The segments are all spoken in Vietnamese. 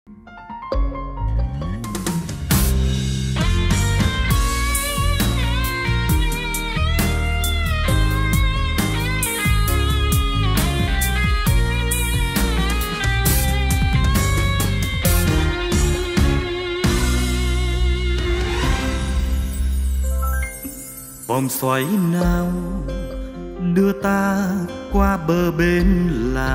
Vòng xoáy nào đưa ta qua bờ bên lạ,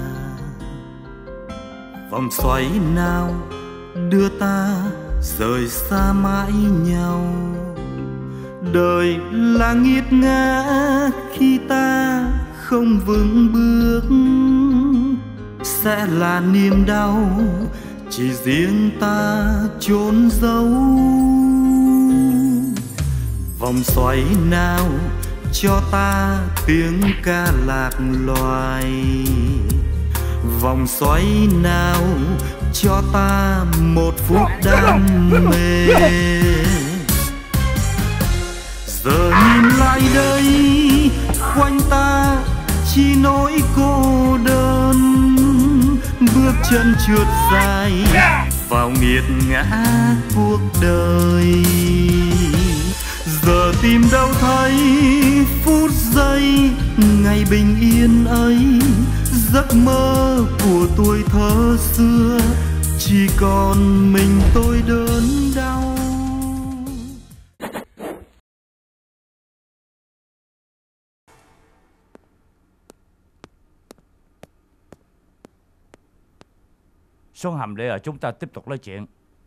vòng xoáy nào đưa ta rời xa mãi nhau. Đời là nghiệt ngã khi ta không vững bước, sẽ là niềm đau chỉ riêng ta chôn giấu. Vòng xoáy nào cho ta tiếng ca lạc loài, vòng xoáy nào cho ta một phút đam mê. Giờ nhìn lại đây, quanh ta chỉ nỗi cô đơn, bước chân trượt dài vào nghiệt ngã cuộc đời. Giờ tìm đâu thấy phút giây ngày bình yên ấy, giấc mơ của tuổi thơ xưa chỉ còn mình tôi đớn đau. Xuống hầm để chúng ta tiếp tục nói chuyện.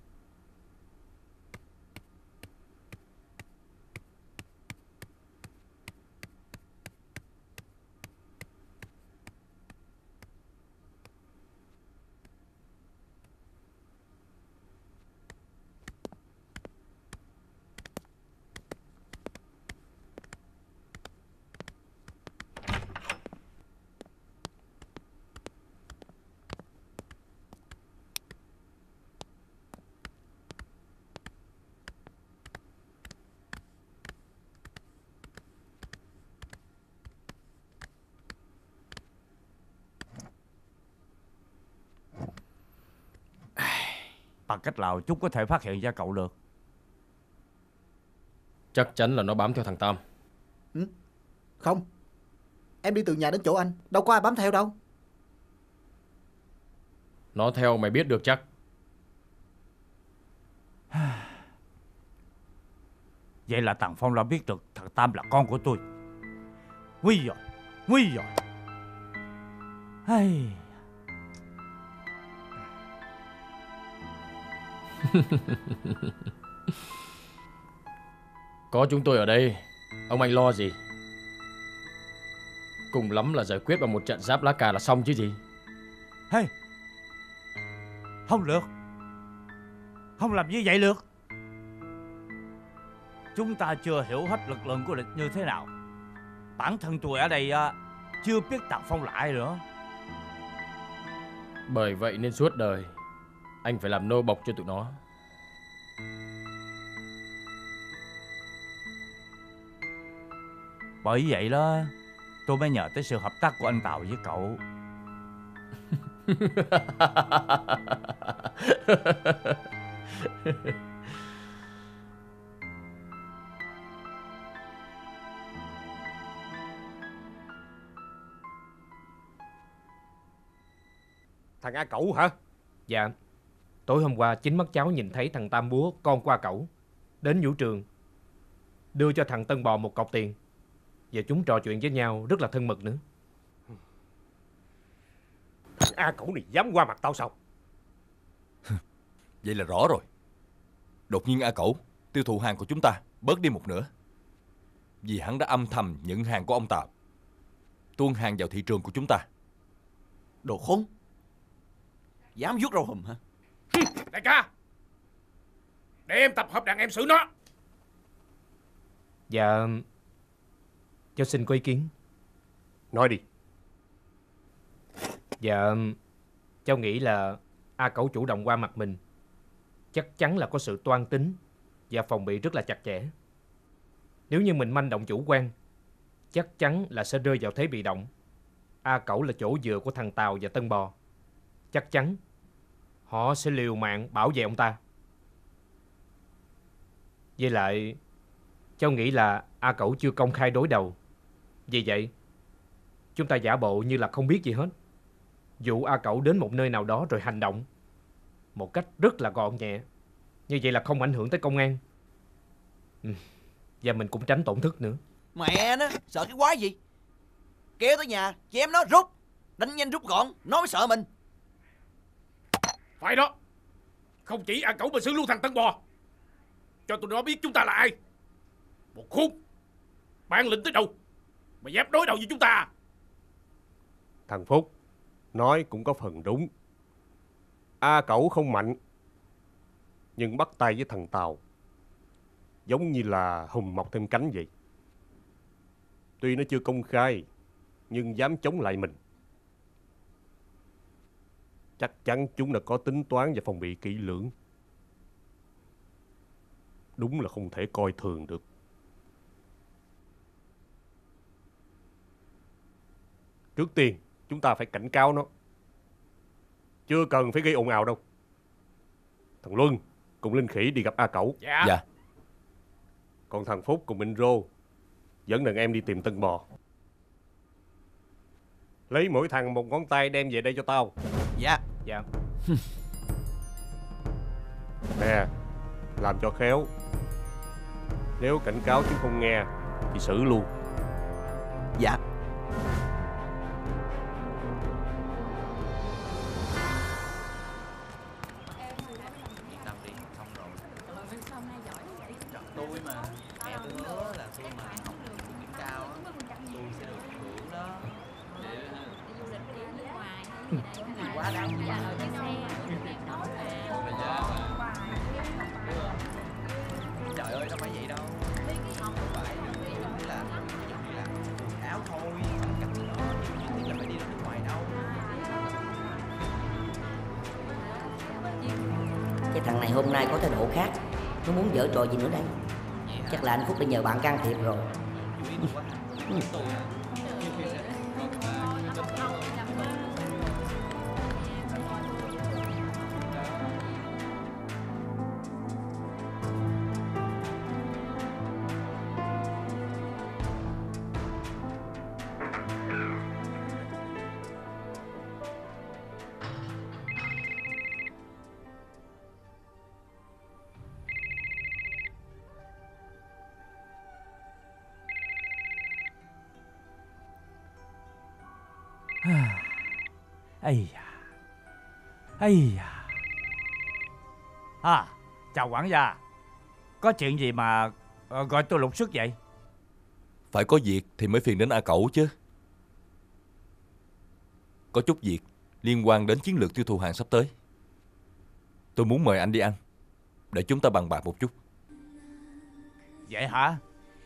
Bằng cách nào chúng có thể phát hiện ra cậu được? Chắc chắn là nó bám theo thằng Tam. Không, em đi từ nhà đến chỗ anh, đâu có ai bám theo đâu. Nó theo mày biết được chắc. Vậy là thằng Phong đã biết được thằng Tam là con của tôi. Nguy rồi, nguy rồi. Hey. Có chúng tôi ở đây, ông anh lo gì? Cùng lắm là giải quyết bằng một trận giáp lá cà là xong chứ gì. Hey. Không được, không làm như vậy được. Chúng ta chưa hiểu hết lực lượng của địch như thế nào. Bản thân tôi ở đây chưa biết thằng Phong lại nữa. Bởi vậy nên suốt đời anh phải làm nô bộc cho tụi nó. Bởi vậy đó, tôi mới nhờ tới sự hợp tác của anh Tàu với cậu. Thằng A Cẩu hả? Dạ. Tối hôm qua chính mắt cháu nhìn thấy thằng Tam Búa con qua Cẩu đến vũ trường, đưa cho thằng Tân Bò một cọc tiền, và chúng trò chuyện với nhau rất là thân mật nữa. Thằng A Cẩu này dám qua mặt tao sao? Vậy là rõ rồi. Đột nhiên A Cẩu tiêu thụ hàng của chúng ta bớt đi một nửa, vì hắn đã âm thầm nhận hàng của ông Tàu, tuôn hàng vào thị trường của chúng ta. Đồ khốn, dám vuốt râu hùm hả? Đại ca, để em tập hợp đàn em xử nó. Dạ, cháu xin có ý kiến. Nói đi. Dạ, cháu nghĩ là A Cẩu chủ động qua mặt mình chắc chắn là có sự toan tính và phòng bị rất là chặt chẽ. Nếu như mình manh động chủ quan, chắc chắn là sẽ rơi vào thế bị động. A Cẩu là chỗ dựa của thằng Tàu và Tân Bò. Chắc chắn Họ sẽ liều mạng bảo vệ ông ta. Với lại, cháu nghĩ là A Cẩu chưa công khai đối đầu. Vì vậy, chúng ta giả bộ như là không biết gì hết, dụ A Cẩu đến một nơi nào đó rồi hành động một cách rất là gọn nhẹ. Như vậy là không ảnh hưởng tới công an. Và mình cũng tránh tổn thất nữa. Mẹ nó, sợ cái quái gì? Kéo tới nhà, chém nó rút. Đánh nhanh rút gọn, nó mới sợ mình. Phải đó. Không chỉ A Cẩu mà xử luôn thằng Tân Bò. Cho tụi nó biết chúng ta là ai. Một khúc bản lĩnh tới đâu mà dám đối đầu với chúng ta. Thằng Phúc nói cũng có phần đúng. A Cẩu không mạnh, nhưng bắt tay với thằng Tàu giống như là hùng mọc thêm cánh vậy. Tuy nó chưa công khai, nhưng dám chống lại mình. Chắc chắn chúng đã có tính toán và phòng bị kỹ lưỡng. Đúng là không thể coi thường được. Trước tiên, chúng ta phải cảnh cáo nó. Chưa cần phải gây ồn ào đâu. Thằng Luân cùng Linh Khỉ đi gặp A Cẩu. Dạ. Còn thằng Phúc cùng Minh Rô dẫn đàn em đi tìm Tân Bò. Lấy mỗi thằng một ngón tay đem về đây cho tao. Dạ. Dạ. Nè, làm cho khéo. Nếu cảnh cáo chúng không nghe thì xử luôn. Dạ. Trời ơi, đâu phải vậy đâu. Không phải là quần áo thôi, không cần gì đó, nhưng là phải đi ra nước ngoài đâu. Cái thằng này hôm nay có thái độ khác. Nó muốn giở trò gì nữa đây? Chắc là anh Phúc đã nhờ bạn can thiệp rồi. Ây da. Ây da. À, chào quản gia. Có chuyện gì mà gọi tôi lục sức vậy? Phải có việc thì mới phiền đến A Cẩu chứ. Có chút việc liên quan đến chiến lược tiêu thụ hàng sắp tới. Tôi muốn mời anh đi ăn, để chúng ta bàn bạc một chút. Vậy hả?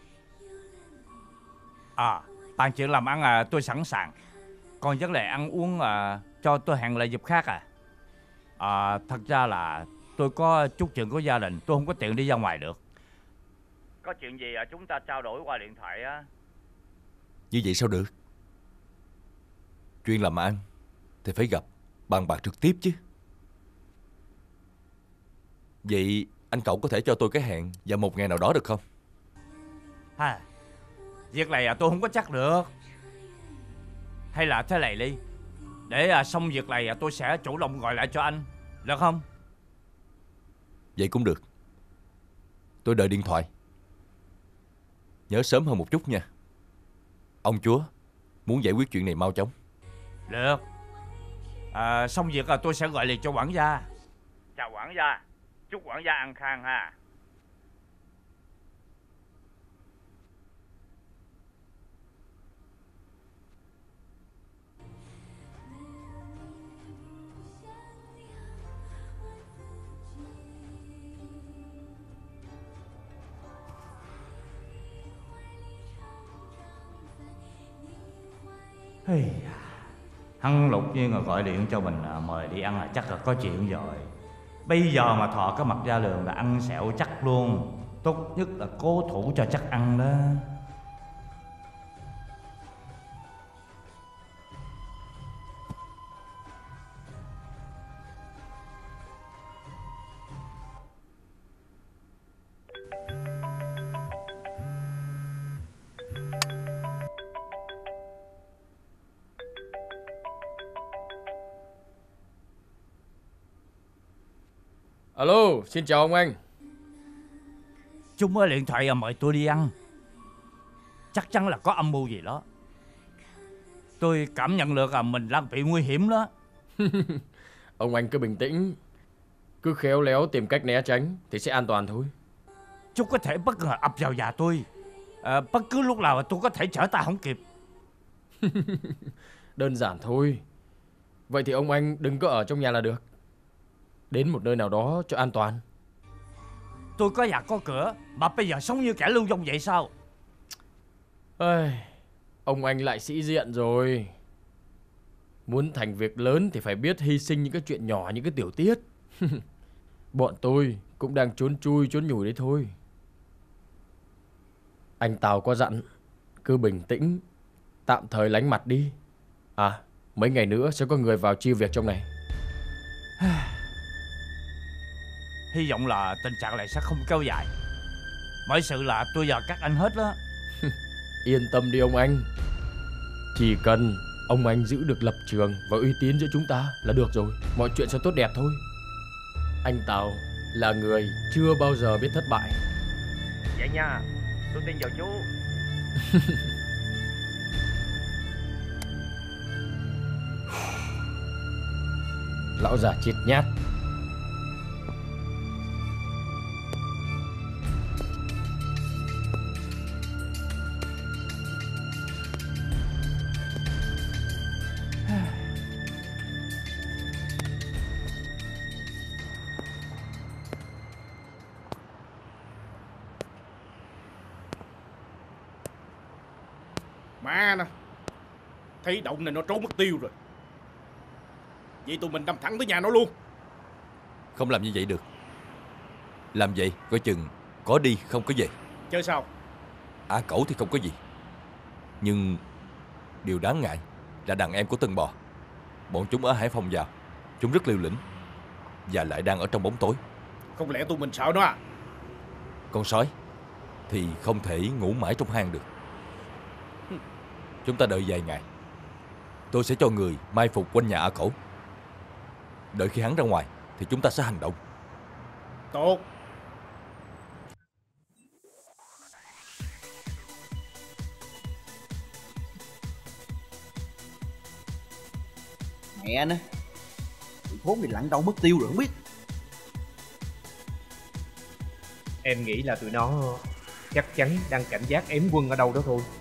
À, bàn chuyện làm ăn tôi sẵn sàng. Còn vấn đề ăn uống cho tôi hẹn lại dịp khác thật ra là tôi có chút chuyện của gia đình, tôi không có tiện đi ra ngoài được. Có chuyện gì chúng ta trao đổi qua điện thoại á. Như vậy sao được? Chuyện làm ăn thì phải gặp, bàn bạc trực tiếp chứ. Vậy anh Cẩu có thể cho tôi cái hẹn vào một ngày nào đó được không? Việc này tôi không có chắc được. Hay là thế này đi, để xong việc này tôi sẽ chủ động gọi lại cho anh, được không? Vậy cũng được. Tôi đợi điện thoại. Nhớ sớm hơn một chút nha. Ông chúa muốn giải quyết chuyện này mau chóng. Được. Xong việc tôi sẽ gọi liền cho quản gia. Chào quản gia. Chúc quản gia ăn khang ha. Hắn Lục Nhiên gọi điện cho mình mời đi ăn là chắc là có chuyện rồi. Bây giờ mà thò cái mặt ra đường là ăn xẹo chắc luôn. Tốt nhất là cố thủ cho chắc ăn đó. Alo, xin chào ông anh. Chúng mới điện thoại mời tôi đi ăn. Chắc chắn là có âm mưu gì đó. Tôi cảm nhận được mình đang bị nguy hiểm đó. Ông anh cứ bình tĩnh. Cứ khéo léo tìm cách né tránh thì sẽ an toàn thôi. Chúng có thể bất ngờ ập vào nhà tôi. Bất cứ lúc nào tôi có thể trở tay không kịp. Đơn giản thôi. Vậy thì ông anh đừng có ở trong nhà là được. Đến một nơi nào đó cho an toàn. Tôi có nhà có cửa mà bây giờ sống như kẻ lưu vong vậy sao? Ây, ông anh lại sĩ diện rồi. Muốn thành việc lớn thì phải biết hy sinh những cái chuyện nhỏ, những cái tiểu tiết. Bọn tôi cũng đang trốn chui trốn nhủi đấy thôi. Anh Tào có dặn cứ bình tĩnh, tạm thời lánh mặt đi. À, mấy ngày nữa sẽ có người vào chi việc trong này. Hy vọng là tình trạng này sẽ không kéo dài. Mọi sự là tôi và các anh hết đó. Yên tâm đi ông anh. Chỉ cần ông anh giữ được lập trường và uy tín giữa chúng ta là được rồi. Mọi chuyện sẽ tốt đẹp thôi. Anh Tào là người chưa bao giờ biết thất bại. Vậy nha, tôi tin vào chú. Lão già chết nhát. Má nó, thấy động này nó trốn mất tiêu rồi. Vậy tụi mình đâm thẳng tới nhà nó luôn. Không làm như vậy được. Làm vậy coi chừng có đi không có về. Chơi sao? A Cẩu thì không có gì, nhưng điều đáng ngại là đàn em của Tân Bò. Bọn chúng ở Hải Phòng vào, chúng rất liều lĩnh và lại đang ở trong bóng tối. Không lẽ tụi mình sợ nó à? Con sói thì không thể ngủ mãi trong hang được. Chúng ta đợi vài ngày. Tôi sẽ cho người mai phục quanh nhà A Cẩu. Đợi khi hắn ra ngoài thì chúng ta sẽ hành động. Tốt. Mẹ nè, tụi khốn này lặn đâu mất tiêu rồi không biết. Em nghĩ là tụi nó chắc chắn đang cảnh giác ém quân ở đâu đó thôi.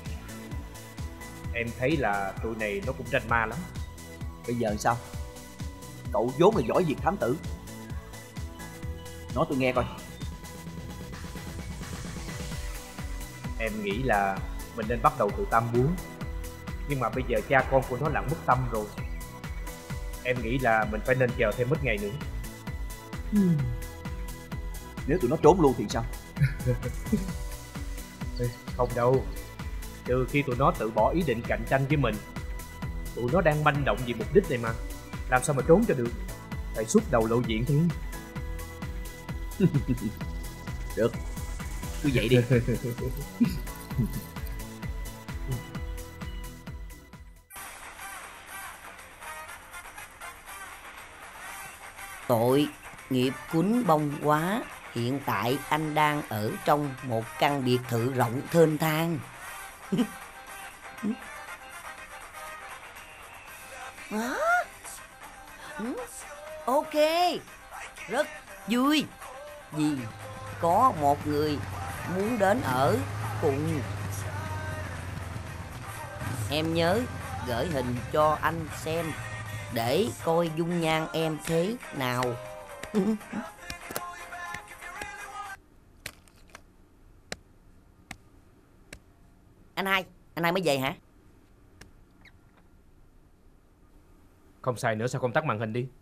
Em thấy là tụi này nó cũng ranh ma lắm. Bây giờ sao? Cậu vốn là giỏi việc thám tử, nói tôi nghe coi. Em nghĩ là mình nên bắt đầu từ Tam Búa. Nhưng mà bây giờ cha con của nó lặn mất tâm rồi. Em nghĩ là mình phải nên chờ thêm ít ngày nữa. Nếu tụi nó trốn luôn thì sao? Không đâu. Trừ khi tụi nó tự bỏ ý định cạnh tranh với mình. Tụi nó đang manh động vì mục đích này mà, làm sao mà trốn cho được. Phải xuất đầu lộ diện thôi. Được, cứ vậy đi. Tội nghiệp cuốn bông quá. Hiện tại anh đang ở trong một căn biệt thự rộng thênh thang. Ok, rất vui vì có một người muốn đến ở cùng. Em nhớ gửi hình cho anh xem để coi dung nhan em thế nào. Anh hai mới về hả? Không xài nữa sao không tắt màn hình đi?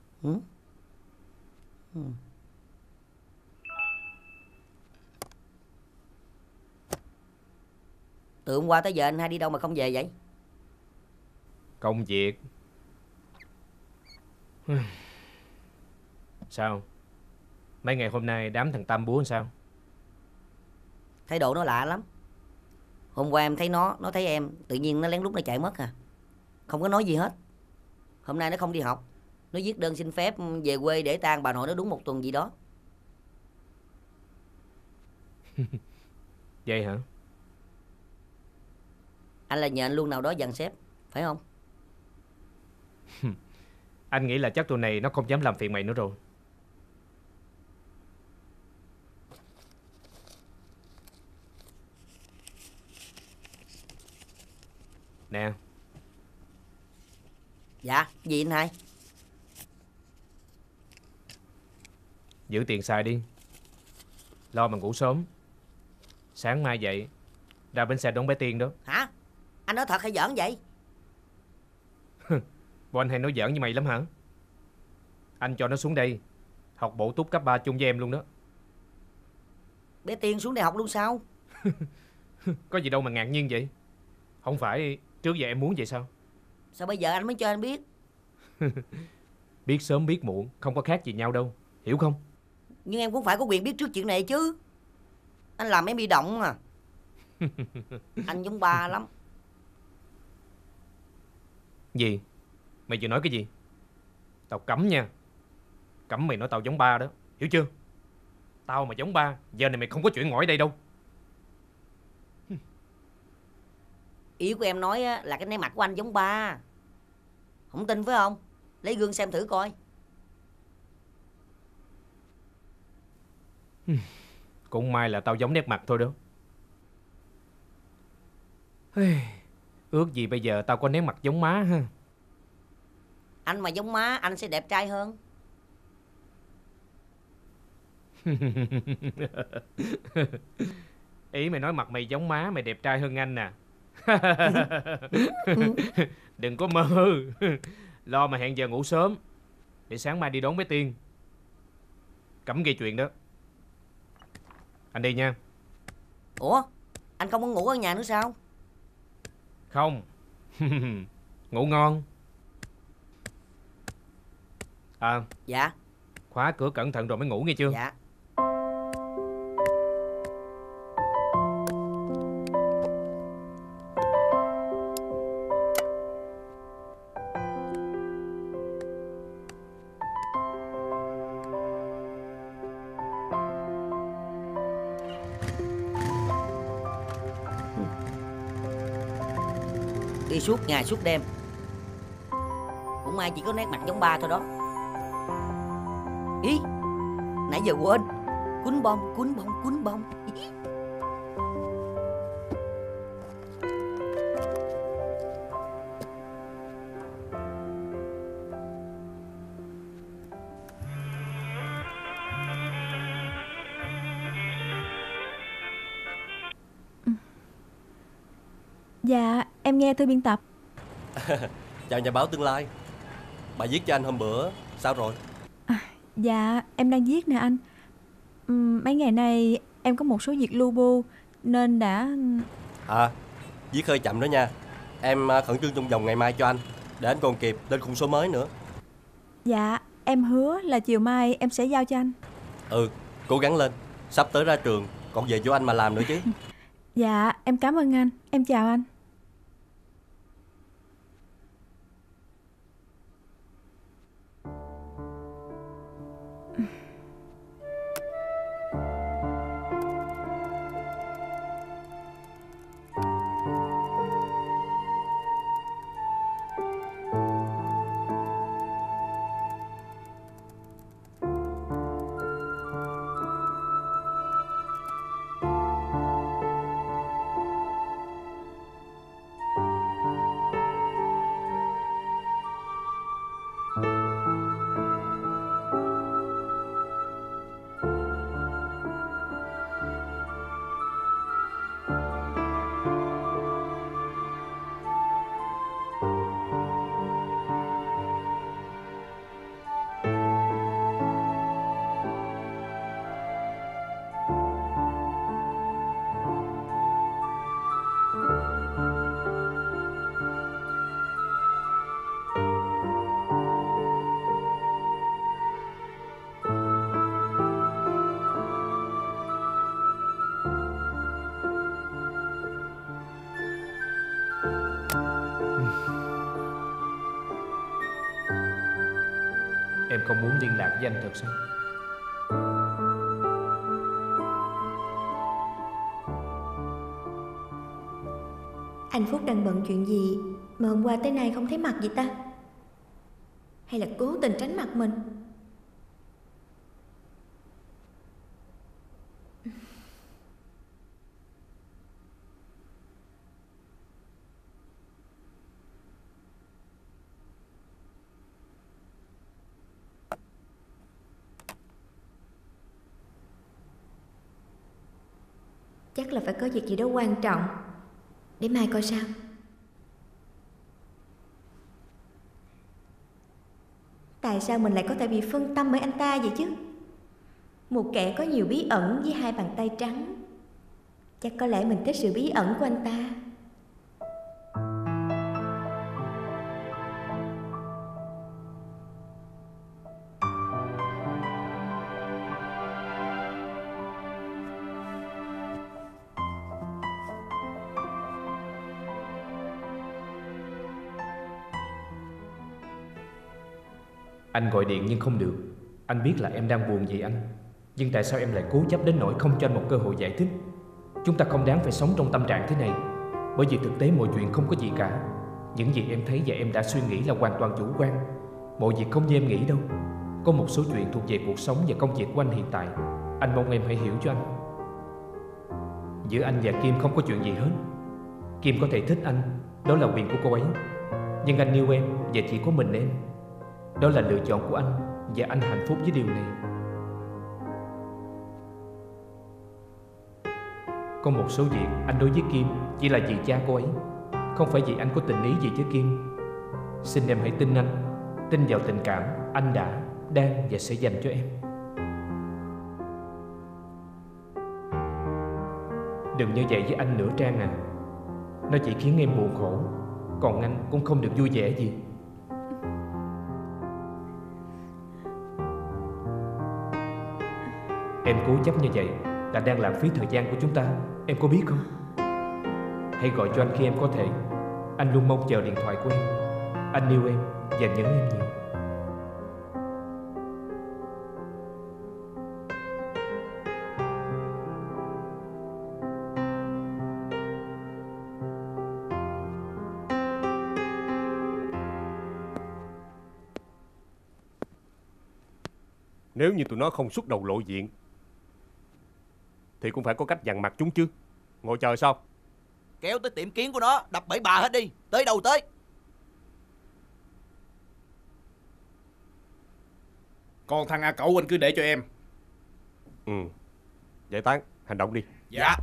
Từ hôm qua tới giờ anh hai đi đâu mà không về vậy? Công việc. Sao? Mấy ngày hôm nay đám thằng Tam Búa làm sao? Thái độ nó lạ lắm. Hôm qua em thấy nó thấy em, tự nhiên nó lén lút nó chạy mất à. Không có nói gì hết. Hôm nay nó không đi học, Nó viết đơn xin phép về quê để tang bà nội nó đúng 1 tuần gì đó. Vậy hả? Anh là nhờ anh luôn nào đó dặn sếp, phải không? Anh nghĩ là chắc tụi này nó không dám làm phiền mày nữa rồi. Nè. Dạ, gì anh hai? Giữ tiền xài đi. Lo mà ngủ sớm. Sáng mai dậy ra bến xe đón bé Tiên đó. Hả? Anh nói thật hay giỡn vậy? Bộ anh hay nói giỡn với mày lắm hả? Anh cho nó xuống đây học bổ túc cấp 3 chung với em luôn đó. Bé Tiên xuống đại học luôn sao? Có gì đâu mà ngạc nhiên vậy. Không phải trước giờ em muốn vậy sao? Sao bây giờ anh mới cho anh biết? Biết sớm biết muộn không có khác gì nhau đâu, hiểu không? Nhưng em cũng phải có quyền biết trước chuyện này chứ. Anh làm em bị động à. Anh giống ba lắm. Gì? Mày vừa nói cái gì? Tao cấm nha. Cấm mày nói tao giống ba đó, hiểu chưa? Tao mà giống ba, giờ này mày không có chuyện ngồi ở đây đâu. Ý của em nói là cái nét mặt của anh giống ba. Không tin phải không? Lấy gương xem thử coi. Cũng may là tao giống nét mặt thôi đó. Ước gì bây giờ tao có nét mặt giống má ha. Anh mà giống má anh sẽ đẹp trai hơn. Ý mày nói mặt mày giống má mày đẹp trai hơn anh nè. Đừng có mơ. Lo mà hẹn giờ ngủ sớm để sáng mai đi đón bé Tiên. Cấm gây chuyện đó. Anh đi nha. Ủa? Anh không có ngủ ở nhà nữa sao? Không. Ngủ ngon. À. Dạ. Khóa cửa cẩn thận rồi mới ngủ nghe chưa? Dạ. Đi suốt ngày suốt đêm. Cũng may chỉ có nét mặt giống ba thôi đó. Ý, nãy giờ quên. Quýnh bông, quýnh bông, quýnh bông. Dạ, em nghe thư biên tập. Chào nhà báo Tương Lai. Bà viết cho anh hôm bữa, sao rồi? Dạ, em đang viết nè anh. Mấy ngày nay em có một số việc lu bu nên đã... Viết hơi chậm đó nha. Em khẩn trương trong vòng ngày mai cho anh, để anh còn kịp lên khung số mới nữa. Dạ, em hứa là chiều mai em sẽ giao cho anh. Cố gắng lên. Sắp tới ra trường, còn về chỗ anh mà làm nữa chứ. Dạ, em cảm ơn anh. Em chào anh. không muốn liên lạc với anh thật sao? Anh Phúc đang bận chuyện gì mà hôm qua tới nay không thấy mặt gì ta? Hay là cố tình tránh mặt mình? Chắc là phải có việc gì đó quan trọng. Để mai coi sao. Tại sao mình lại có thể bị phân tâm bởi anh ta vậy chứ? Một kẻ có nhiều bí ẩn với hai bàn tay trắng. Chắc có lẽ mình thích sự bí ẩn của anh ta. Anh gọi điện nhưng không được. Anh biết là em đang buồn vì anh, nhưng tại sao em lại cố chấp đến nỗi không cho anh một cơ hội giải thích? Chúng ta không đáng phải sống trong tâm trạng thế này. Bởi vì thực tế mọi chuyện không có gì cả. Những gì em thấy và em đã suy nghĩ là hoàn toàn chủ quan. Mọi việc không như em nghĩ đâu. Có một số chuyện thuộc về cuộc sống và công việc của anh hiện tại. Anh mong em hãy hiểu cho anh. Giữa anh và Kim không có chuyện gì hết. Kim có thể thích anh, đó là quyền của cô ấy. Nhưng anh yêu em và chỉ có mình em. Đó là lựa chọn của anh và anh hạnh phúc với điều này. Có một số việc anh đối với Kim chỉ là vì cha cô ấy, không phải vì anh có tình ý gì với Kim. Xin em hãy tin anh, tin vào tình cảm anh đã, đang và sẽ dành cho em. Đừng như vậy với anh nữa Trang à. Nó chỉ khiến em buồn khổ, còn anh cũng không được vui vẻ gì. Em cố chấp như vậy là đang lãng phí thời gian của chúng ta. Em có biết không? Hãy gọi cho anh khi em có thể. Anh luôn mong chờ điện thoại của em. Anh yêu em và nhớ em nhiều. Nếu như tụi nó không xuất đầu lộ diện thì cũng phải có cách dằn mặt chúng chứ. Ngồi chờ sao? Kéo tới tiệm kiến của nó, đập bẫy bà hết đi. Tới đâu tới. Còn thằng A Cẩu anh cứ để cho em. Giải tán, hành động đi. Dạ.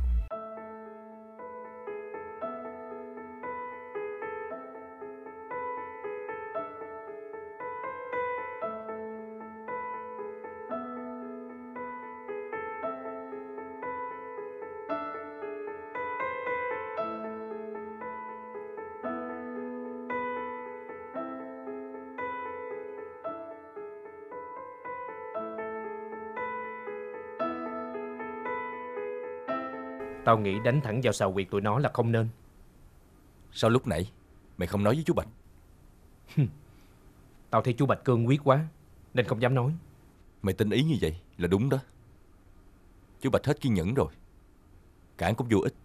Tao nghĩ đánh thẳng vào xào huyệt tụi nó là không nên. Sao lúc nãy mày không nói với chú Bạch? Tao thấy chú Bạch cương quyết quá nên không dám nói. Mày tin ý như vậy là đúng đó. Chú Bạch hết kiên nhẫn rồi, cản cũng vô ích.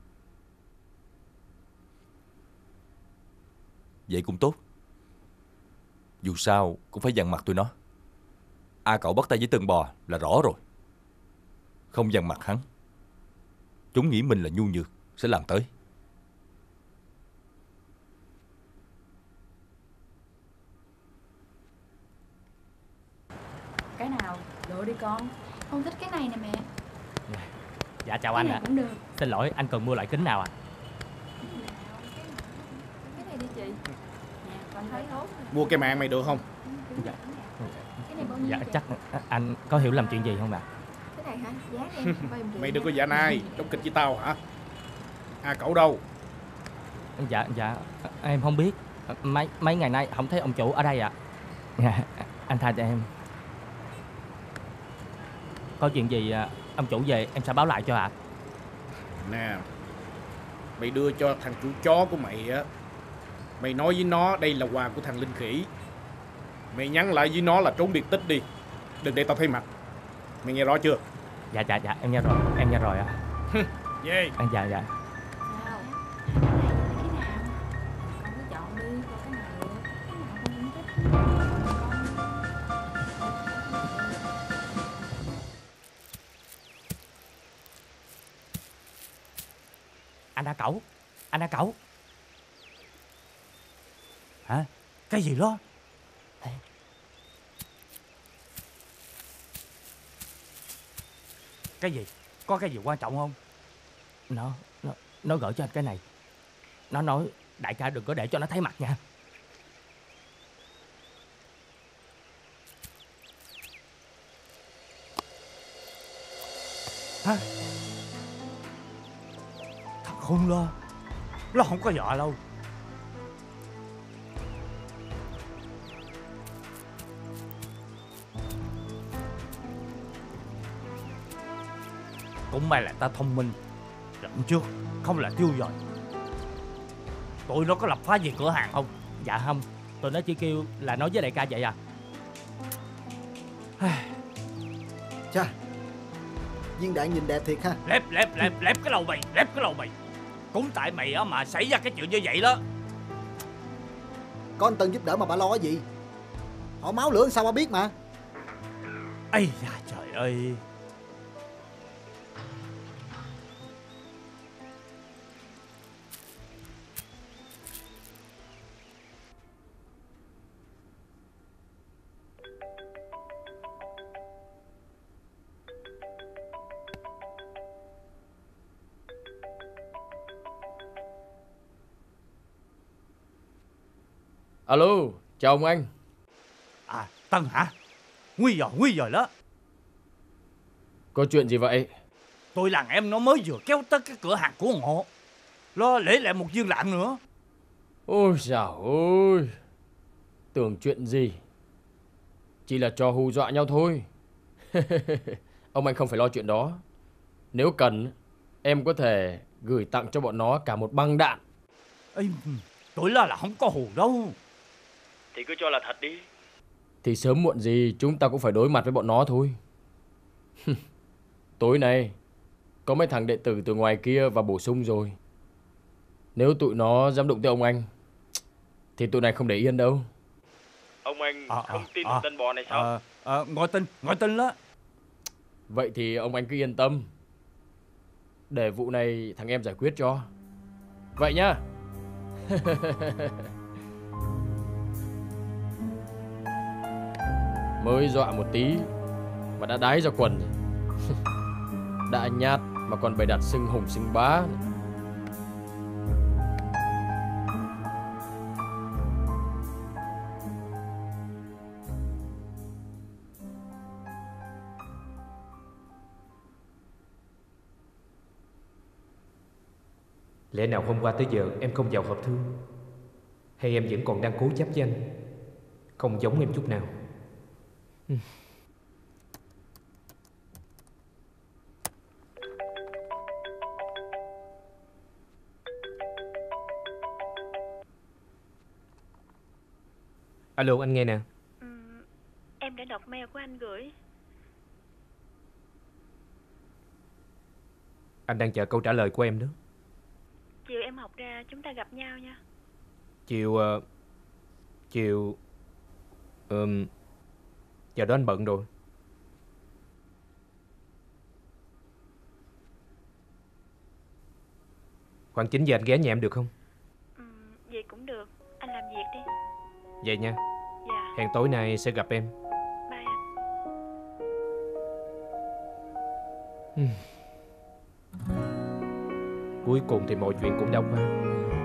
Vậy cũng tốt. Dù sao cũng phải dằn mặt tụi nó. A Cẩu bắt tay với Tân Bò là rõ rồi. Không dằn mặt hắn, chúng nghĩ mình là nhu nhược sẽ làm tới. Cái nào lựa đi con. Con thích cái này nè mẹ. Dạ chào anh ạ. Cũng được. Xin lỗi, anh cần mua loại kính nào ạ? Cái này đi chị. Nè, con thấy tốt. Mua cái mạng mày được không? Dạ, Cái này bao nhiêu dạ vậy? chắc anh có hiểu lầm chuyện gì không ạ? Cái này hả? Giá em Mày đừng có giả nai, đóng kịch với tao hả? A Cẩu đâu? Dạ em không biết. Mấy ngày nay không thấy ông chủ ở đây ạ. Dạ, anh tha cho em. Có chuyện gì ông chủ về em sẽ báo lại cho ạ. Nè, mày đưa cho thằng chủ chó của mày á, mày nói với nó đây là quà của thằng Linh Khỉ. Mày nhắn lại với nó là trốn biệt tích đi. Đừng để tao thấy mặt. Mày nghe rõ chưa? Dạ em nghe rồi, em nghe rồi ạ. Về. Dạ. Sao? Cái nào? Con cứ chọn đi, coi cái nào được. Cái nào con cũng thích. Anh đã cẩu. Hả? Cái gì đó? Cái gì? Có cái gì quan trọng không? Nó gửi cho anh cái này. Nó nói đại ca đừng có để cho nó thấy mặt nha. Hả? Thật không lo. Nó không có vợ đâu. Cũng may là ta thông minh, lẫn trước, không là tiêu rồi. Tụi nó có lập phá gì cửa hàng không? Dạ không, tụi nó chỉ kêu là nói với đại ca vậy à. Chà, viên đạn nhìn đẹp thiệt ha. Lép cái đầu mày. Cũng tại mày á mà xảy ra cái chuyện như vậy đó. Con Tân giúp đỡ mà bà lo cái gì? Họ máu lửa sao bà biết mà. Ây da trời ơi. Alo, chào ông anh. À, Tân hả? Nguy rồi đó. Có chuyện gì vậy? Tôi làng em nó mới vừa kéo tới cái cửa hàng của họ. Lo lấy lại một viên đạn nữa. Ôi dào ôi. Tưởng chuyện gì. Chỉ là trò hù dọa nhau thôi. Ông anh không phải lo chuyện đó. Nếu cần, em có thể gửi tặng cho bọn nó cả một băng đạn. Ê, tôi là không có hù đâu. Thì cứ cho là thật đi. Thì sớm muộn gì chúng ta cũng phải đối mặt với bọn nó thôi. Tối nay có mấy thằng đệ tử từ ngoài kia vào bổ sung rồi. Nếu tụi nó dám đụng tới ông anh thì tụi này không để yên đâu. Ông anh không tin vào tên bò này sao? Ngồi tin đó. Vậy thì ông anh cứ yên tâm. Để vụ này thằng em giải quyết cho. Vậy nhá. Mới dọa một tí mà đã đái ra quần. Đã nhát mà còn bày đặt xưng hùng xưng bá. Lẽ nào hôm qua tới giờ em không vào hộp thư? Hay em vẫn còn đang cố chấp với anh? Không giống em chút nào. Alo, anh nghe nè. Em đã đọc mail của anh gửi. Anh đang chờ câu trả lời của em đó. Chiều em học ra chúng ta gặp nhau nha. Chiều giờ đó anh bận rồi. Khoảng 9 giờ anh ghé nhà em được không? Vậy cũng được. Anh làm việc đi. Vậy nha. Dạ. Hẹn tối nay sẽ gặp em. Bye anh. Cuối cùng thì mọi chuyện cũng đã qua.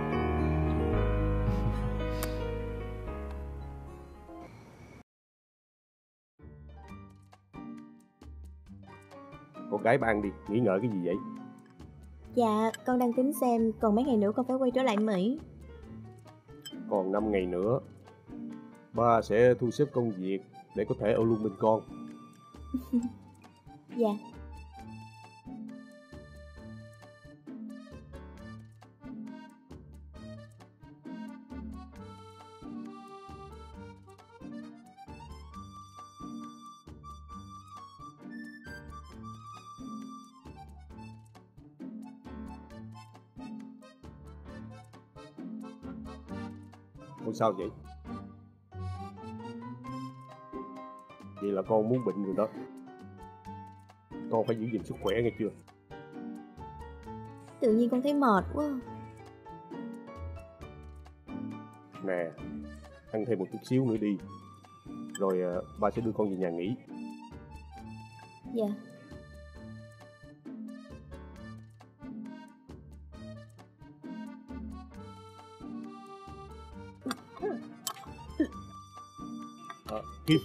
Con gái ba ăn đi, nghĩ ngợi cái gì vậy? Dạ, con đang tính xem còn mấy ngày nữa con phải quay trở lại Mỹ. Còn 5 ngày nữa, ba sẽ thu xếp công việc để có thể ở luôn bên con. Dạ. Con sao vậy? Vậy là con muốn bệnh rồi đó. Con phải giữ gìn sức khỏe nghe chưa? Tự nhiên con thấy mệt quá. Nè, ăn thêm một chút xíu nữa đi. Rồi ba sẽ đưa con về nhà nghỉ. Dạ. Kim.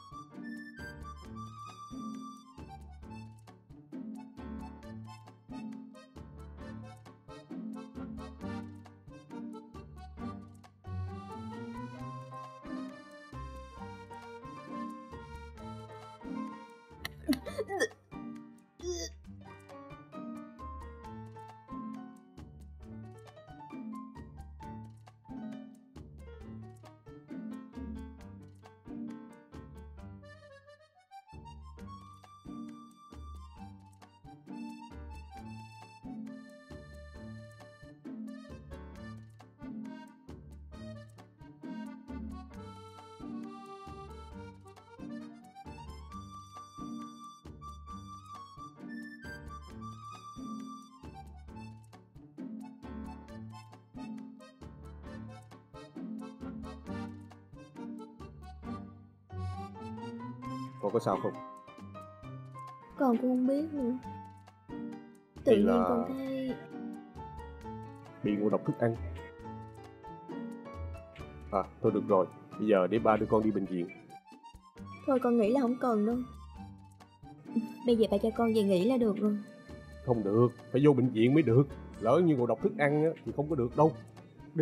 Con có sao không? Con cũng không biết nữa. Tự Hay nhiên là con thấy bị ngộ độc thức ăn. Thôi được rồi. Bây giờ để ba đưa con đi bệnh viện. thôi con nghĩ là không cần đâu. Bây giờ bà cho con về nghỉ là được rồi. Không được, phải vô bệnh viện mới được. Lỡ như ngộ độc thức ăn á, thì không có được đâu. Đi.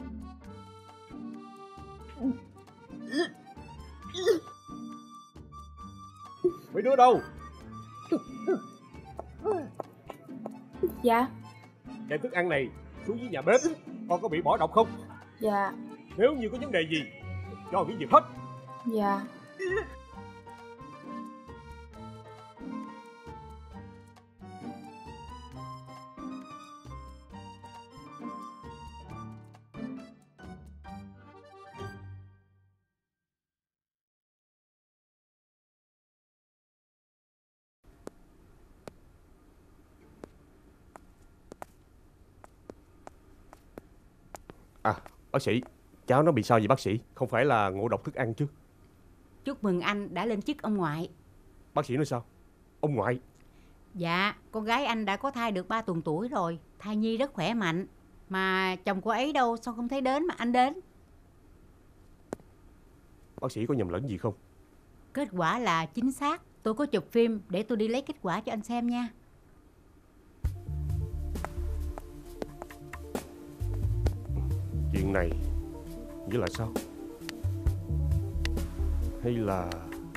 Mấy đứa đâu? Dạ. Đem thức ăn này xuống dưới nhà bếp. Con có bị bỏ độc không? Dạ. Nếu như có vấn đề gì cho nghỉ việc hết. Dạ. Bác sĩ, cháu nó bị sao vậy bác sĩ? Không phải là ngộ độc thức ăn chứ? Chúc mừng anh đã lên chức ông ngoại. Bác sĩ nói sao? Ông ngoại? Dạ, con gái anh đã có thai được 3 tuần tuổi rồi. Thai nhi rất khỏe mạnh. Mà chồng cô ấy đâu, sao không thấy đến mà anh đến? Bác sĩ có nhầm lẫn gì không? Kết quả là chính xác. Tôi có chụp phim để tôi đi lấy kết quả cho anh xem nha. Chuyện này nghĩa là sao? Hay là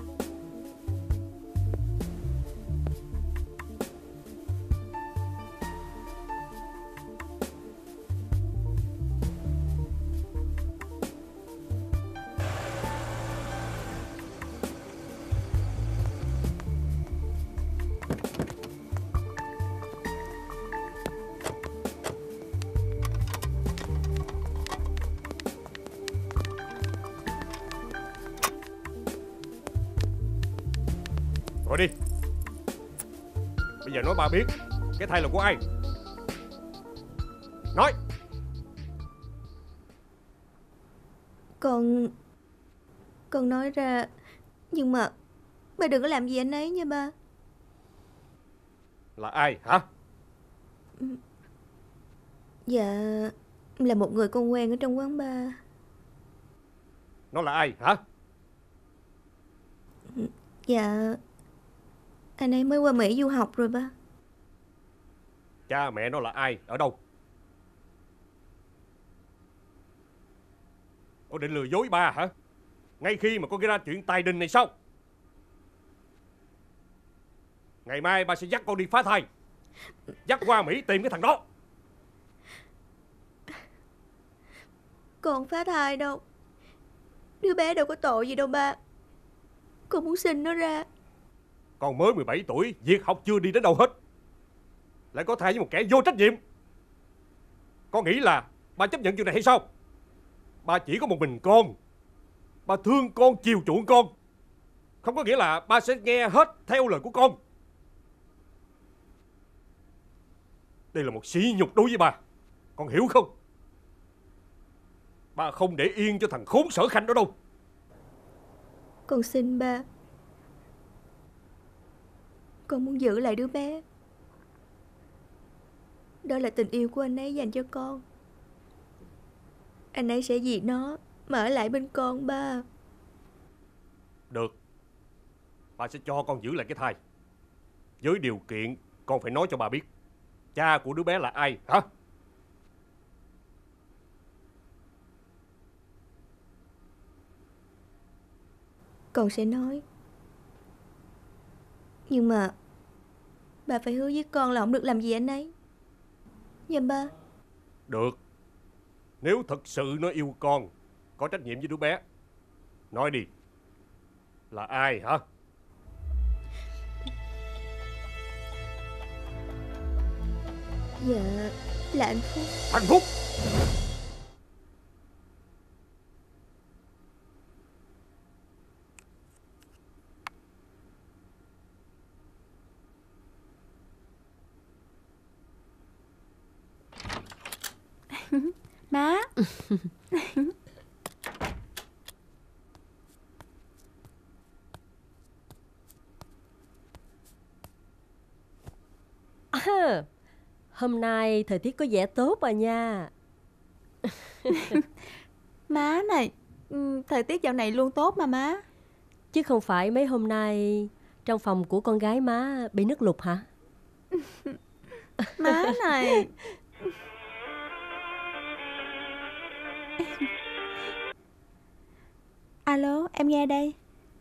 Gọi đi. Bây giờ nói ba biết cái thai là của ai. Nói. Con nói ra. Nhưng mà ba đừng có làm gì anh ấy nha ba. Là ai hả? Dạ, là một người con quen ở trong quán bar. Nó là ai hả? Dạ, anh ấy mới qua Mỹ du học rồi ba. Cha mẹ nó là ai, ở đâu? Con định lừa dối ba hả? Ngay khi mà con gây ra chuyện tài đình này sao? Ngày mai ba sẽ dắt con đi phá thai. Dắt qua Mỹ tìm cái thằng đó. Con phá thai đâu. Đứa bé đâu có tội gì đâu ba. Con muốn sinh nó ra. Con mới 17 tuổi, việc học chưa đi đến đâu hết, lại có thai với một kẻ vô trách nhiệm. Con nghĩ là ba chấp nhận chuyện này hay sao? ba chỉ có một mình con. Ba thương con, chiều chuộng con, không có nghĩa là ba sẽ nghe hết theo lời của con. Đây là một sỉ nhục đối với ba, con hiểu không? Ba không để yên cho thằng khốn Sở Khanh đó đâu. Con xin ba, con muốn giữ lại đứa bé. Đó là tình yêu của anh ấy dành cho con. Anh ấy sẽ vì nó mà ở lại bên con ba. Được, ba sẽ cho con giữ lại cái thai, với điều kiện con phải nói cho ba biết cha của đứa bé là ai hả? Con sẽ nói. Nhưng mà ba phải hứa với con là không được làm gì anh ấy. Dạ ba. Được, nếu thật sự nó yêu con, có trách nhiệm với đứa bé, nói đi, là ai hả? Dạ là anh Phúc. Anh Phúc? Má. Hôm nay thời tiết có vẻ tốt à nha. Má này, thời tiết dạo này luôn tốt mà má. Chứ không phải mấy hôm nay trong phòng của con gái má bị nước lụt hả? Má này. Alo, em nghe đây.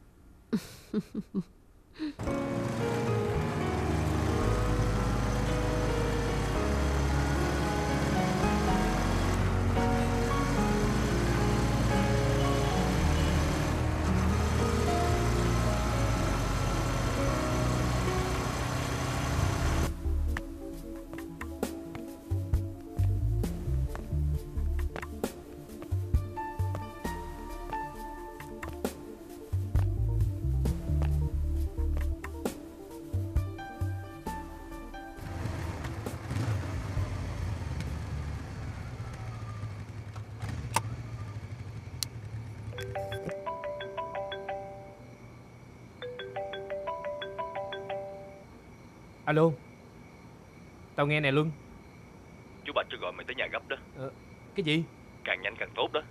Alo, tao nghe nè Luân. Chú Bạch cho gọi mày tới nhà gấp đó. Cái gì? Càng nhanh càng tốt đó.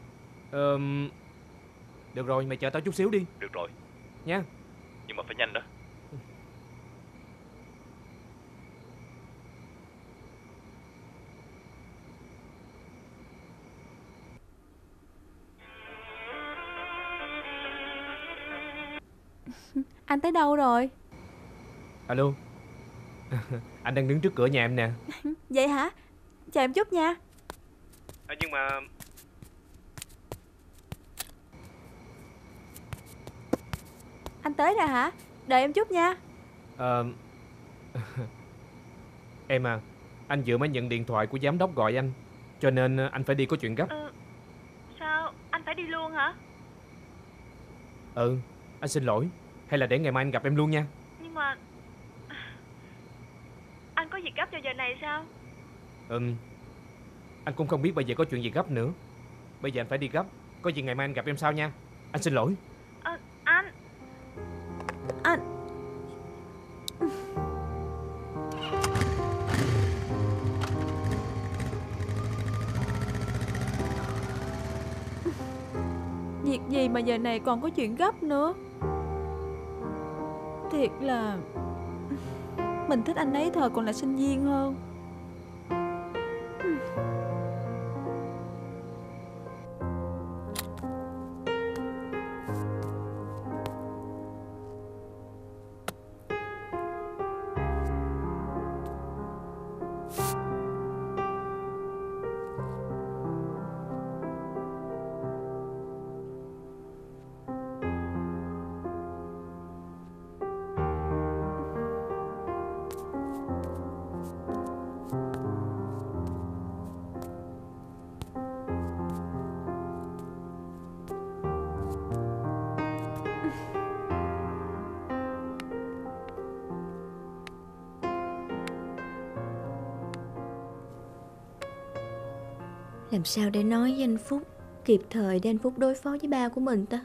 Được rồi, mày chờ tao chút xíu đi. Được rồi. Nha. Nhưng mà phải nhanh đó. Anh tới đâu rồi? Alo. Anh đang đứng trước cửa nhà em nè. Vậy hả? Chờ em chút nha. Nhưng mà Anh tới rồi hả? Đợi em chút nha. Em à, anh vừa mới nhận điện thoại của giám đốc gọi anh, cho nên anh phải đi có chuyện gấp. Sao? Anh phải đi luôn hả? Anh xin lỗi. Hay là để ngày mai anh gặp em luôn nha. Nhưng mà anh có việc gấp vào giờ này sao? Anh cũng không biết bây giờ có chuyện gì gấp nữa. Bây giờ anh phải đi gấp. Có gì ngày mai anh gặp em sau nha. Anh xin lỗi. Anh Việc gì mà giờ này còn có chuyện gấp nữa. Thiệt là mình thích anh ấy thời còn là sinh viên hơn. Làm sao để nói với anh Phúc kịp thời để anh Phúc đối phó với ba của mình ta?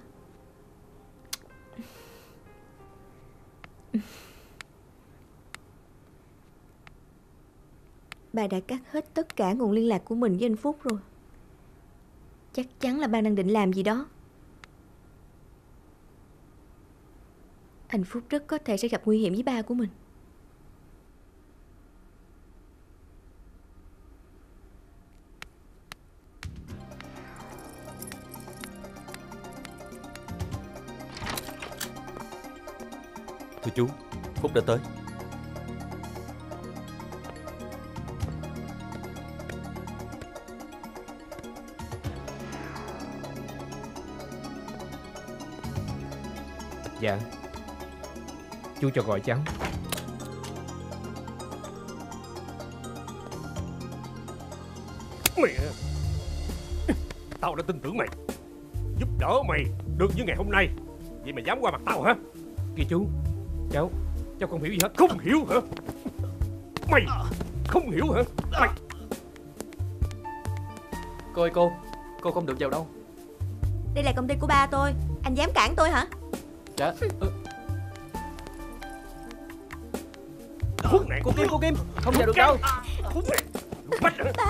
Ba đã cắt hết tất cả nguồn liên lạc của mình với anh Phúc rồi. Chắc chắn là ba đang định làm gì đó. Anh Phúc rất có thể sẽ gặp nguy hiểm với ba của mình. Thưa chú, Phúc đã tới. Dạ, chú cho gọi cháu. Mẹ, tao đã tin tưởng mày, giúp đỡ mày được như ngày hôm nay. Vậy mà dám qua mặt tao hả? Kìa chú, cháu không hiểu gì hết. Không hiểu hả? Mày không hiểu hả? Mày... Cô ơi cô không được vào đâu. Đây là công ty của ba tôi. Anh dám cản tôi hả? Dạ. Cô Kim, không vào được đâu. Ba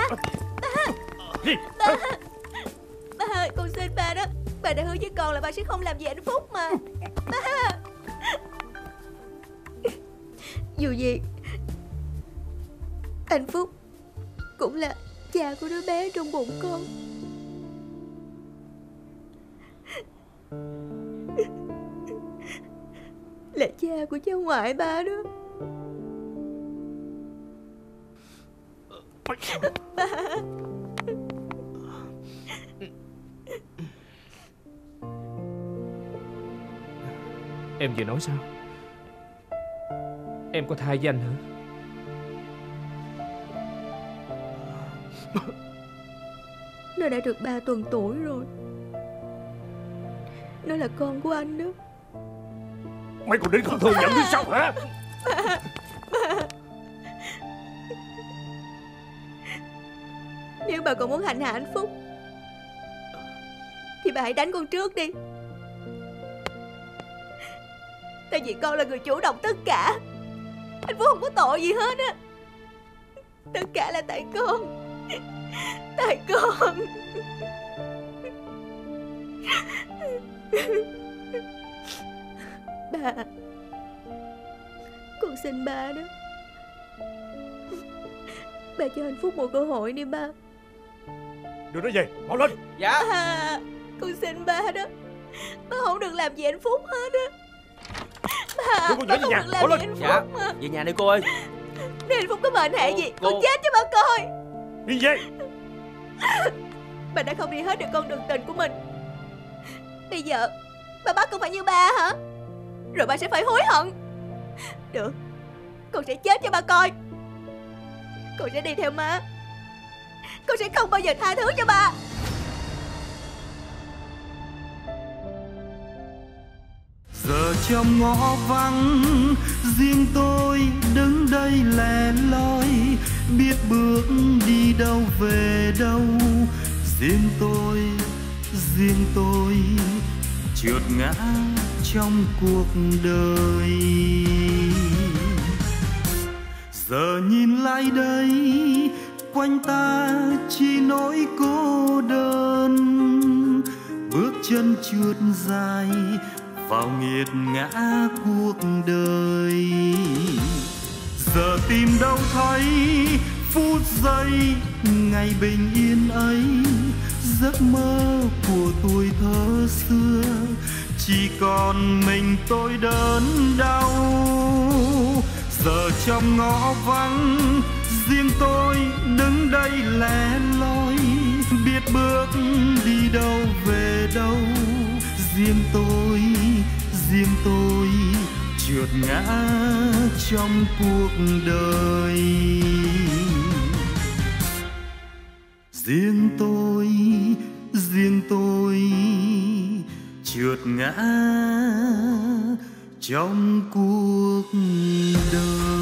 ơi, con xin ba đó. Ba đã hứa với con là ba sẽ không làm gì anh Phúc mà. Ba. Dù gì anh Phúc cũng là cha của đứa bé trong bụng con. Là cha của cháu ngoại ba đó. Ba. Em vừa nói sao? Em có thai với anh hả? Nó đã được 3 tuần tuổi rồi. Nó là con của anh đó. Mày còn định không thừa nhận nữa sao hả? Ba. Nếu bà còn muốn hành hạ anh Phúc thì bà hãy đánh con trước đi. Tại vì con là người chủ động tất cả. Anh Phúc không có tội gì hết á. Tất cả là tại con. Tại con. Ba, con xin ba đó. Ba cho anh Phúc một cơ hội đi ba. Đưa nó về, mau lên. Dạ. Con xin ba đó. Ba không được làm gì anh Phúc hết á. Ba, đưa con ba nhỏ không về nhà, được làm mau gì lên. anh Dạ, Phúc mà. về nhà đi cô ơi. Nếu anh Phúc có mệnh hệ gì, cô... con chết cho ba coi. Đi về. Ba đã không đi hết được con đường tình của mình. Bây giờ ba bắt con phải như ba hả? Rồi ba sẽ phải hối hận. Được, con sẽ chết cho ba coi. Con sẽ đi theo má. Con sẽ không bao giờ tha thứ cho ba. Giờ trong ngõ vắng, riêng tôi đứng đây lẻ loi, biết bước đi đâu về đâu. Riêng tôi trượt ngã trong cuộc đời. Giờ nhìn lại đây, quanh ta chỉ nỗi cô đơn. Bước chân trượt dài vào nghiệt ngã cuộc đời. Giờ tìm đâu thấy phút giây ngày bình yên ấy. Giấc mơ của tuổi thơ xưa chỉ còn mình tôi đớn đau. Giờ trong ngõ vắng, riêng tôi đứng đây lẻ loi, biết bước đi đâu về đâu. Riêng tôi trượt ngã trong cuộc đời. Riêng tôi trượt ngã trong cuộc đời.